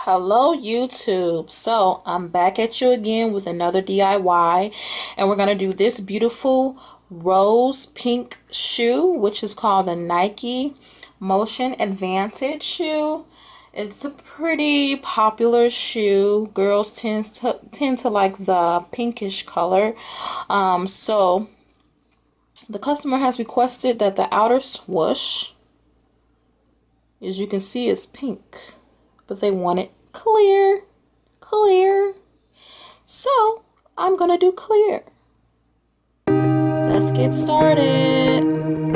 Hello YouTube. So I'm back at you again with another DIY, and we're going to do this beautiful rose pink shoe, which is called the Nike Motion Advantage shoe. It's a pretty popular shoe. Girls tend to like the pinkish color. So the customer has requested that the outer swoosh, as you can see, is pink, but they want it clear. So I'm gonna do clear. Let's get started.